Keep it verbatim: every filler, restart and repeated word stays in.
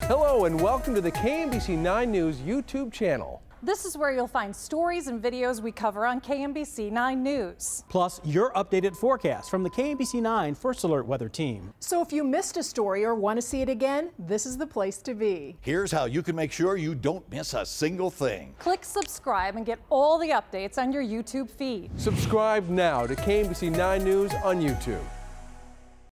Hello and welcome to the K M B C nine News YouTube channel. This is where you'll find stories and videos we cover on K M B C nine News. Plus, your updated forecast from the K M B C nine First Alert Weather Team. So if you missed a story or want to see it again, this is the place to be. Here's how you can make sure you don't miss a single thing. Click subscribe and get all the updates on your YouTube feed. Subscribe now to K M B C nine News on YouTube.